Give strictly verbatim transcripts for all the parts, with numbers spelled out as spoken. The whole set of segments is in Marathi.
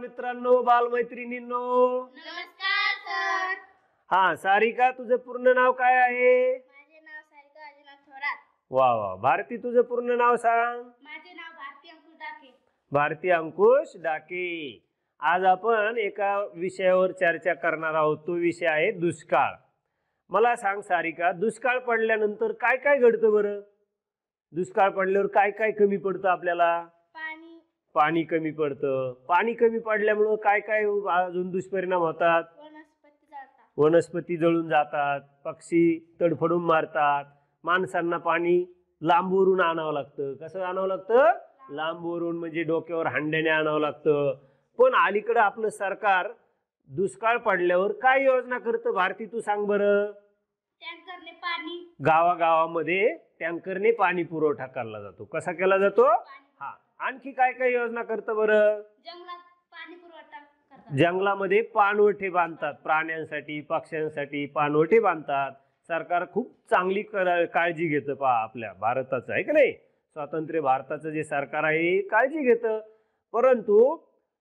बालमित्रांनो, बालमैत्रिणींनो, नमस्कार सर. हा सारिका, तुझं पूर्ण नाव काय आहे? माझे नाव सारिका अजिनाथ थोरात. वा वा. भारती, तुझं पूर्ण नाव सांग. माझे नाव भारती अंकुश डाके. भारती अंकुश डाके. आज आपण एका विषयावर चर्चा करणार आहोत. तो विषय आहे दुष्काळ. मला सांग सारिका, दुष्काळ पडल्यानंतर काय काय घडतं बरं? दुष्काळ पडल्यावर काय काय कमी पडतं आपल्याला? पाणी. पाणी कमी पडतं. पाणी कमी पडल्यामुळे काय काय अजून दुष्परिणाम होतात? वनस्पती जळतात. वनस्पती जळून जातात, पक्षी तडफडून मारतात, माणसांना पाणी लांबवरून आणावं लागतं. कसं आणावं लागतं? लांबवरून, म्हणजे डोक्यावर हांड्याने आणावं लागतं. पण अलीकडे आपलं सरकार दुष्काळ पडल्यावर काय योजना करतं भारती, तू सांग बरं? टँकरने पाणी. गावागावामध्ये टँकरने पाणी पुरवठा केला जातो. कसा केला जातो? हा. आणखी काय काय योजना करतं बरं? जंगलात पाणी पुरवठा करतात. जंगलामध्ये पाणवठे बांधतात, प्राण्यांसाठी पक्ष्यांसाठी पाणवठे बांधतात. सरकार खूप चांगली काळजी घेतं पहा आपल्या भारताचं, आहे का नाही? स्वातंत्र्य भारताचं जे सरकार आहे काळजी घेतं. परंतु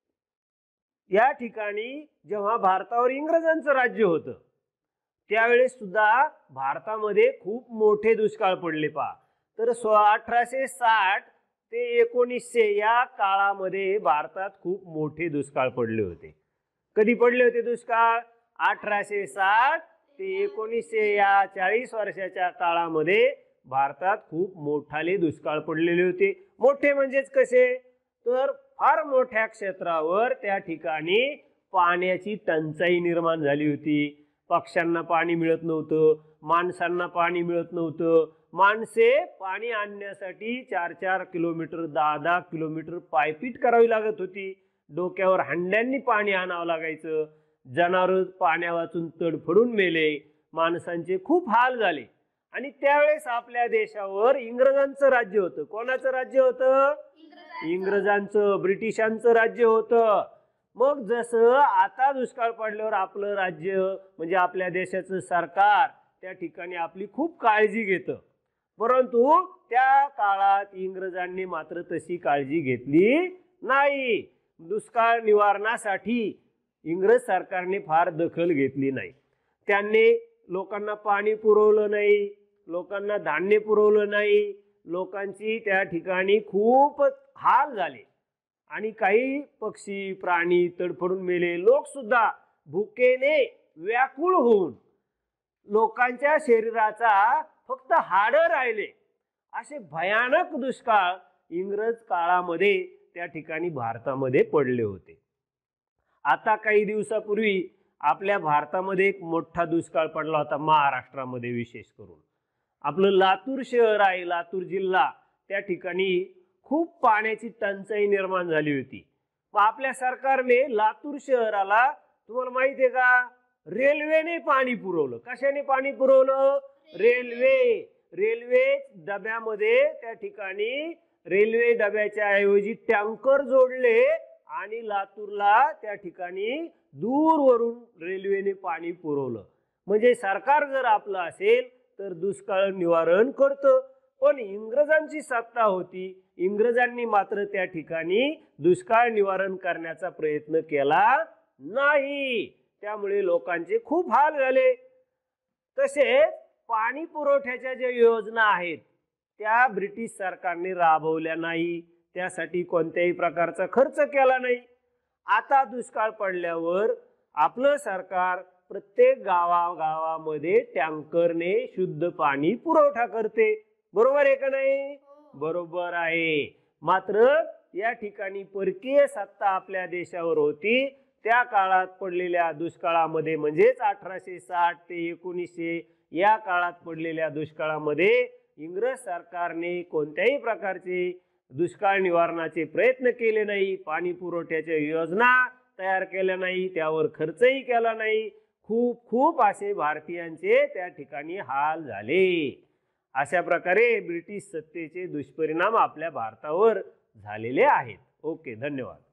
या ठिकाणी जेव्हा भारतावर इंग्रजांचं राज्य होतं त्यावेळेस सुद्धा भारतामध्ये खूप मोठे दुष्काळ पडले पहा. तर अठराशे साठ ते एकोणीसशे या काळामध्ये भारतात खूप मोठे दुष्काळ पडले होते. कधी पडले होते दुष्काळ? अठराशे साठ ते एकोणीसशे या चाळीस वर्षाच्या काळामध्ये भारतात खूप मोठाले दुष्काळ पडलेले होते. मोठे म्हणजेच कसे? तर फार मोठ्या क्षेत्रावर त्या ठिकाणी पाण्याची टंचाई निर्माण झाली होती. पक्ष्यांना पाणी मिळत नव्हतं, माणसांना पाणी मिळत नव्हतं. माणसे पाणी आणण्यासाठी चार चार किलोमीटर दहा दहा किलोमीटर पायपीट करावी लागत होती. डोक्यावर हांड्यांनी पाणी आणावं लागायचं. जनावर पाण्या वाचून तडफडून मेले. माणसांचे खूप हाल झाले. आणि त्यावेळेस आपल्या देशावर इंग्रजांचं राज्य होतं. कोणाचं राज्य होतं? इंग्रजांचं, ब्रिटिशांचं राज्य होतं. मग जसं आता दुष्काळ पडल्यावर आपलं राज्य म्हणजे आपल्या देशाचं सरकार त्या ठिकाणी आपली खूप काळजी घेतं. परंतु त्या काळात इंग्रजांनी मात्र तशी काळजी घेतली नाही. दुष्काळ निवारणासाठी इंग्रज सरकारने फार दखल घेतली नाही. त्यांनी लोकांना पाणी पुरवलं नाही, लोकांना धान्य पुरवलं नाही. लोकांची त्या ठिकाणी खूप हाल झाले आणि काही पक्षी प्राणी तडफडून मेले. लोक सुद्धा भुकेने व्याकुळ होऊन लोकांच्या शरीराचा फक्त हाडं राहिले. असे भयानक दुष्काळ इंग्रज काळामध्ये त्या ठिकाणी भारतामध्ये पडले होते. आता काही दिवसापूर्वी आपल्या भारतामध्ये एक मोठा दुष्काळ पडला होता, महाराष्ट्रामध्ये विशेष करून. आपलं लातूर शहर आहे, लातूर जिल्हा, त्या ठिकाणी खूप पाण्याची टंचाई निर्माण झाली होती. मग आपल्या सरकारने लातूर शहराला, तुम्हाला माहिती आहे का, रेल्वेने पाणी पुरवलं. कशाने पाणी पुरवलं? रेल्वे. रेल्वे डब्यामध्ये त्या ठिकाणी रेल्वे डब्याच्या ऐवजी टँकर जोडले आणि लातूरला त्या ठिकाणी दूरवरून रेल्वेने पाणी पुरवलं. म्हणजे सरकार जर आपलं असेल तर दुष्काळ निवारण करतं. पण इंग्रजांची सत्ता होती. इंग्रजांनी मात्र त्या ठिकाणी दुष्काळ निवारण करण्याचा प्रयत्न केला नाही. त्यामुळे लोकांचे खूप हाल झाले. तसेच पाणी पुरवठ्याच्या ज्या योजना आहेत त्या ब्रिटिश सरकारने राबवल्या नाही. त्यासाठी कोणत्याही प्रकारचा खर्च केला नाही. आता दुष्काळ पडल्यावर आपलं सरकार प्रत्येक गावागावामध्ये टँकरने शुद्ध पाणी पुरवठा करते. बरोबर आहे का नाही? बरोबर आहे. मात्र या ठिकाणी परकीय सत्ता आपल्या देशावर होती. त्या काळात पडलेल्या दुष्काळामध्ये, म्हणजेच अठराशे साठ ते एकोणीसशे या काळात पडलेल्या दुष्काळामध्ये इंग्रज सरकारने कोणत्याही प्रकारचे दुष्काळ निवारणाचे प्रयत्न केले नाही. पाणी पुरवठ्याच्या योजना तयार केल्या नाही, त्यावर खर्चही केला नाही. खूप खूप असे भारतीयांचे त्या ठिकाणी हाल झाले. अशा प्रकारे ब्रिटिश सत्तेचे दुष्परिणाम आपल्या भारतावर झालेले आहेत. ओके, धन्यवाद.